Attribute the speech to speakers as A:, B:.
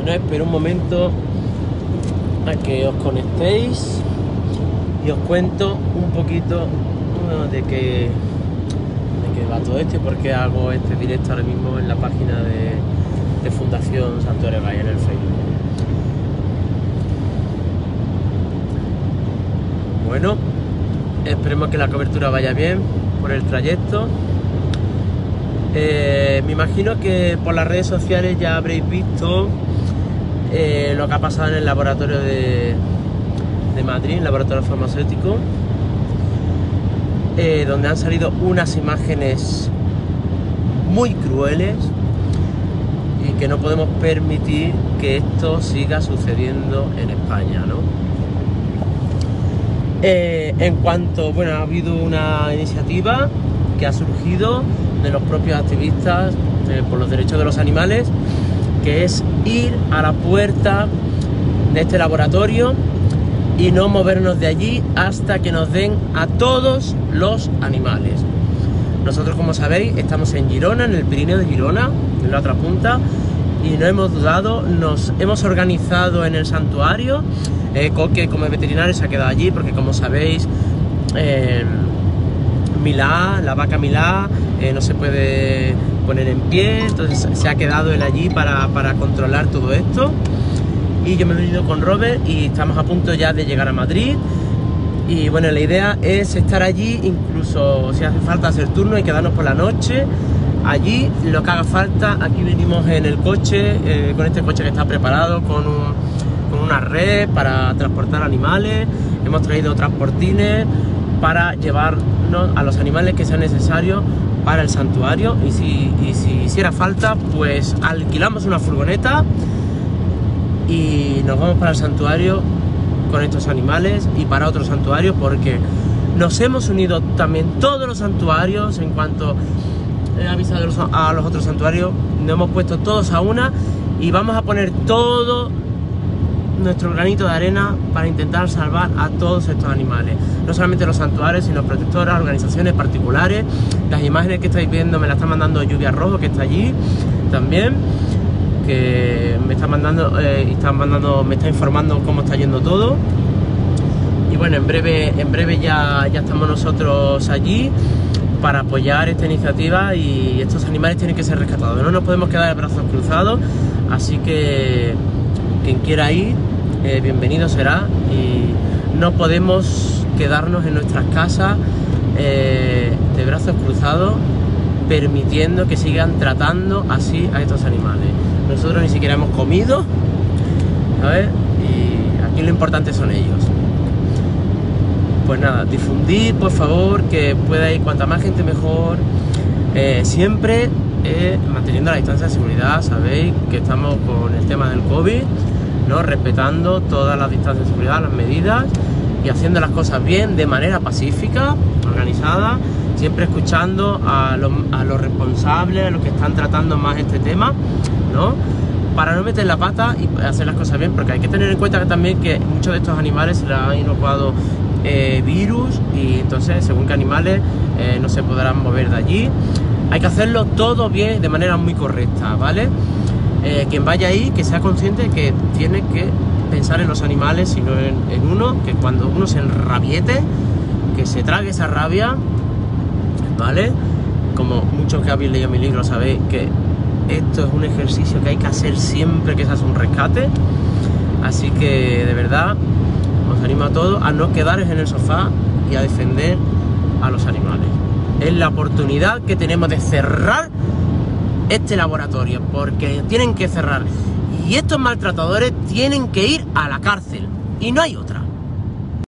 A: Bueno, espero un momento a que os conectéis y os cuento un poquito de qué va todo esto y por qué hago este directo ahora mismo en la página de Fundación Santuario Gaia en el Facebook. Bueno, esperemos que la cobertura vaya bien por el trayecto. Me imagino que por las redes sociales ya habréis visto lo que ha pasado en el laboratorio de Madrid, el laboratorio farmacéutico, donde han salido unas imágenes muy crueles y que no podemos permitir que esto siga sucediendo en España, ¿no? En cuanto, bueno, ha habido una iniciativa que ha surgido de los propios activistas por los derechos de los animales, que es ir a la puerta de este laboratorio y no movernos de allí hasta que nos den a todos los animales. Nosotros, como sabéis, estamos en Girona, en el Pirineo de Girona, en la otra punta, y no hemos dudado, nos hemos organizado en el santuario. Coque, como veterinario, se ha quedado allí porque, como sabéis, Milá, la vaca Milá, no se puede poner en pie, entonces se ha quedado él allí para controlar todo esto. Y yo me he venido con Robert y estamos a punto ya de llegar a Madrid. Y bueno, la idea es estar allí, incluso si hace falta hacer turno y quedarnos por la noche allí, lo que haga falta. Aquí venimos en el coche, con este coche que está preparado, con una red para transportar animales. Hemos traído transportines para llevarnos a los animales que sean necesarios para el santuario, y si hiciera falta, pues alquilamos una furgoneta y nos vamos para el santuario con estos animales y para otros santuarios, porque nos hemos unido también todos los santuarios. En cuanto he avisado a los otros santuarios, nos hemos puesto todos a una y vamos a poner todo nuestro granito de arena para intentar salvar a todos estos animales, no solamente los santuarios, sino protectoras, organizaciones particulares. Las imágenes que estáis viendo me las está mandando Lluvia Rojo, que está allí también, que me está mandando me está informando cómo está yendo todo. Y bueno, en breve ya estamos nosotros allí para apoyar esta iniciativa, y estos animales tienen que ser rescatados, no nos podemos quedar de brazos cruzados. Así que quien quiera ir, bienvenido será, y no podemos quedarnos en nuestras casas de brazos cruzados permitiendo que sigan tratando así a estos animales. Nosotros ni siquiera hemos comido, ¿sabes? Y aquí lo importante son ellos. Pues nada, difundir, por favor, que pueda ir cuanta más gente mejor, siempre manteniendo la distancia de seguridad. Sabéis que estamos con el tema del COVID, ¿no? Respetando todas las distancias de seguridad, las medidas, y haciendo las cosas bien, de manera pacífica, organizada, siempre escuchando a los responsables, a los que están tratando más este tema, ¿no? Para no meter la pata y hacer las cosas bien, porque hay que tener en cuenta también que muchos de estos animales se les ha inocuado virus, y entonces, según qué animales, no se podrán mover de allí. Hay que hacerlo todo bien, de manera muy correcta, ¿vale? Quien vaya ahí, que sea consciente de que tiene que pensar en los animales y no en uno, que cuando uno se enrabiete, que se trague esa rabia, ¿vale? Como muchos que habéis leído mi libro sabéis que esto es un ejercicio que hay que hacer siempre que se hace un rescate. Así que, de verdad, os animo a todos a no quedaros en el sofá y a defender a los animales. Es la oportunidad que tenemos de cerrar este laboratorio, porque tienen que cerrar, y estos maltratadores tienen que ir a la cárcel, y no hay otra.